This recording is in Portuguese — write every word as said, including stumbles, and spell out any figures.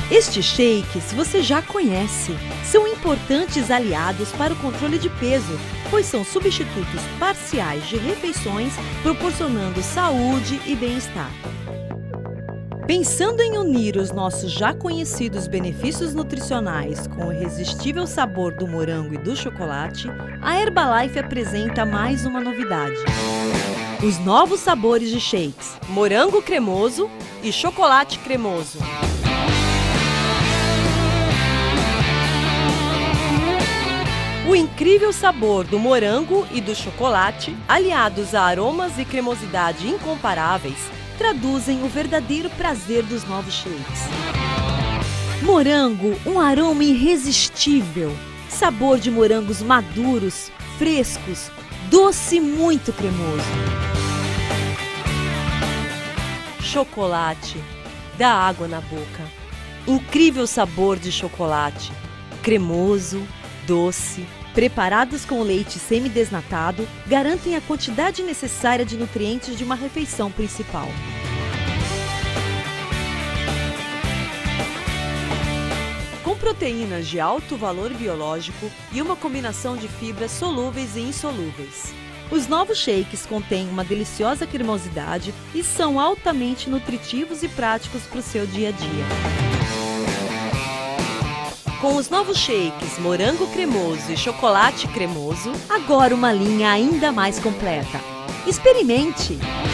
Estes shakes você já conhece. São importantes aliados para o controle de peso, pois são substitutos parciais de refeições, proporcionando saúde e bem-estar. Pensando em unir os nossos já conhecidos benefícios nutricionais com o irresistível sabor do morango e do chocolate, a Herbalife apresenta mais uma novidade. Os novos sabores de shakes, morango cremoso e chocolate cremoso. O incrível sabor do morango e do chocolate, aliados a aromas e cremosidade incomparáveis, traduzem o verdadeiro prazer dos novos shakes. Morango, um aroma irresistível. Sabor de morangos maduros, frescos, doce e muito cremoso. Chocolate, dá água na boca. Incrível sabor de chocolate, cremoso, doce. Preparados com leite semidesnatado, garantem a quantidade necessária de nutrientes de uma refeição principal. Com proteínas de alto valor biológico e uma combinação de fibras solúveis e insolúveis. Os novos shakes contêm uma deliciosa cremosidade e são altamente nutritivos e práticos para o seu dia a dia. Com os novos shakes morango cremoso e chocolate cremoso, agora uma linha ainda mais completa. Experimente!